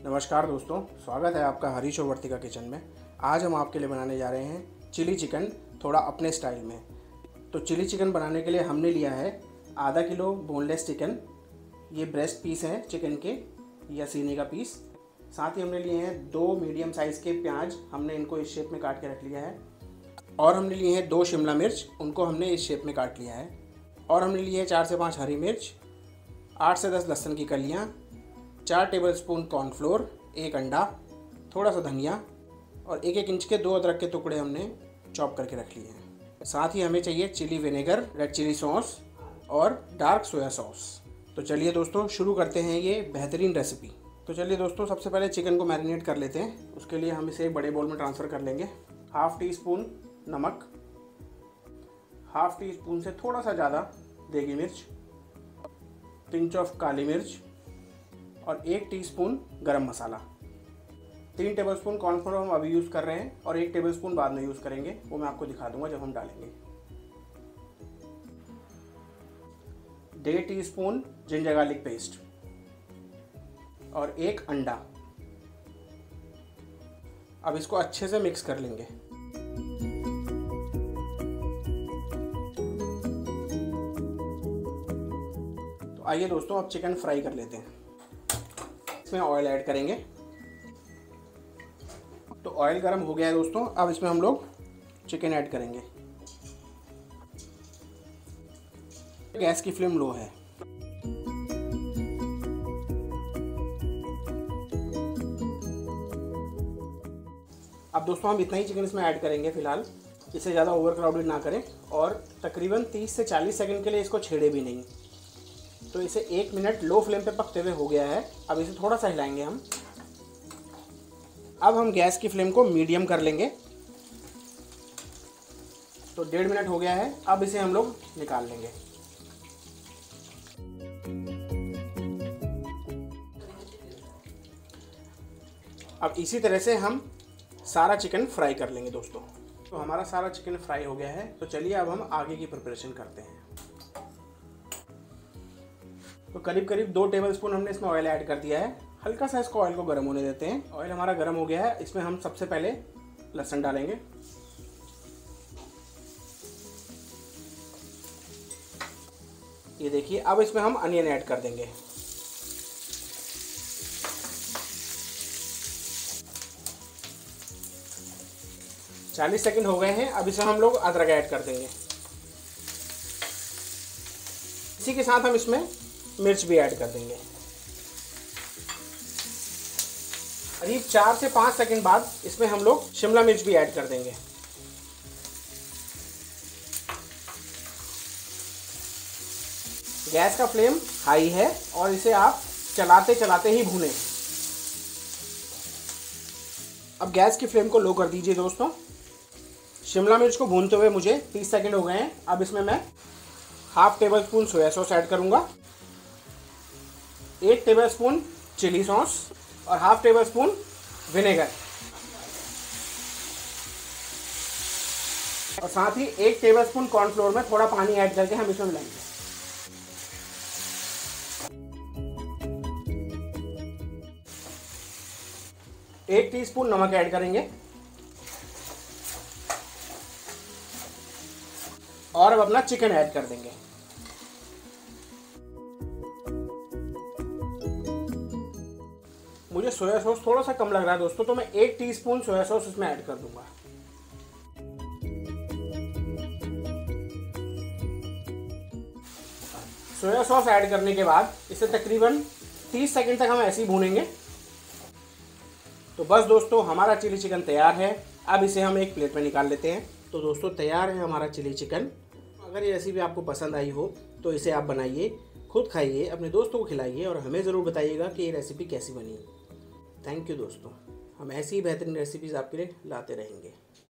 नमस्कार दोस्तों, स्वागत है आपका हरीश और वर्तिका किचन में। आज हम आपके लिए बनाने जा रहे हैं चिली चिकन, थोड़ा अपने स्टाइल में। तो चिली चिकन बनाने के लिए हमने लिया है आधा किलो बोनलेस चिकन। ये ब्रेस्ट पीस हैं चिकन के या सीने का पीस। साथ ही हमने लिए हैं 2 मीडियम साइज़ के प्याज, हमने इनको इस शेप में काट के रख लिया है। और हमने लिए हैं 2 शिमला मिर्च, उनको हमने इस शेप में काट लिया है। और हमने लिए हैं 4 से 5 हरी मिर्च, 8 से 10 लहसुन की कलियाँ, 4 टेबलस्पून कॉर्नफ्लोर, 1 अंडा, थोड़ा सा धनिया और 1-1 इंच के 2 अदरक के टुकड़े हमने चॉप करके रख लिए हैं। साथ ही हमें चाहिए chilli vinegar, red chilli sauce और डार्क सोया सॉस। तो चलिए दोस्तों शुरू करते हैं ये बेहतरीन रेसिपी। तो चलिए दोस्तों, सबसे पहले चिकन को मैरिनेट कर लेते हैं। उसके लिए हम इसे एक बड़े बाउल में ट्रांसफ़र कर लेंगे। हाफ़ टी स्पून नमक, हाफ़ टी स्पून से थोड़ा सा ज़्यादा देगी मिर्च, पिंच ऑफ काली मिर्च और 1 टीस्पून गरम मसाला। 3 टेबलस्पून कॉर्नफ्लोर हम अभी यूज़ कर रहे हैं और 1 टेबलस्पून बाद में यूज़ करेंगे, वो मैं आपको दिखा दूंगा जब हम डालेंगे। 1.5 टीस्पून जिंजर गार्लिक पेस्ट और 1 अंडा। अब इसको अच्छे से मिक्स कर लेंगे। तो आइए दोस्तों, अब चिकन फ्राई कर लेते हैं। इसमें ऑयल ऐड करेंगे। तो ऑयल गर्म हो गया है दोस्तों, अब इसमें हम लोग चिकन ऐड करेंगे। गैस की फ्लेम लो है। अब दोस्तों हम इतना ही चिकन इसमें ऐड करेंगे फिलहाल, इसे ज़्यादा ओवर क्राउडेड ना करें और तकरीबन 30 से 40 सेकंड के लिए इसको छेड़े भी नहीं। तो इसे 1 मिनट लो फ्लेम पे पकते हुए हो गया है। अब इसे थोड़ा सा हिलाएंगे हम। अब हम गैस की फ्लेम को मीडियम कर लेंगे। तो 1.5 मिनट हो गया है, अब इसे हम लोग निकाल लेंगे। अब इसी तरह से हम सारा चिकन फ्राई कर लेंगे दोस्तों। तो हमारा सारा चिकन फ्राई हो गया है। तो चलिए अब हम आगे की प्रिपरेशन करते हैं। तो करीब 2 टेबलस्पून हमने इसमें ऑयल ऐड कर दिया है। हल्का सा इसको ऑयल को गर्म होने देते हैं। ऑयल हमारा गर्म हो गया है। इसमें हम सबसे पहले लहसुन डालेंगे। ये देखिए, अब इसमें हम अनियन ऐड कर देंगे। । 40 सेकंड हो गए हैं। अब इसमें हम लोग अदरक ऐड कर देंगे। इसी के साथ हम इसमें मिर्च भी ऐड कर देंगे। करीब 4 से 5 सेकंड बाद इसमें हम लोग शिमला मिर्च भी ऐड कर देंगे। गैस का फ्लेम हाई है और इसे आप चलाते चलाते ही भूनें। अब गैस की फ्लेम को लो कर दीजिए दोस्तों। शिमला मिर्च को भूनते हुए मुझे 30 सेकंड हो गए हैं। अब इसमें मैं half tablespoon soya sauce add करूंगा, 1 टेबलस्पून चिली सॉस और हाफ टेबलस्पून विनेगर और साथ ही 1 टेबलस्पून कॉर्नफ्लोर में थोड़ा पानी ऐड करके हम इसमें मिलाएंगे। एक टीस्पून नमक ऐड करेंगे और अब अपना चिकन ऐड कर देंगे। मुझे सोया सॉस थोड़ा सा कम लग रहा है दोस्तों, तो मैं 1 टीस्पून सोया सॉस इसमें ऐड कर दूंगा। सोया सॉस ऐड करने के बाद इसे तकरीबन 30 सेकंड तक हम ऐसे ही भूनेंगे। तो बस दोस्तों, हमारा चिली चिकन तैयार है। अब इसे हम एक प्लेट में निकाल लेते हैं। तो दोस्तों तैयार है हमारा चिली चिकन। अगर ये रेसिपी आपको पसंद आई हो तो इसे आप बनाइए, खुद खाइए, अपने दोस्तों को खिलाइए और हमें ज़रूर बताइएगा कि ये रेसिपी कैसी बनी। थैंक यू दोस्तों, हम ऐसी ही बेहतरीन रेसिपीज़ आपके लिए लाते रहेंगे।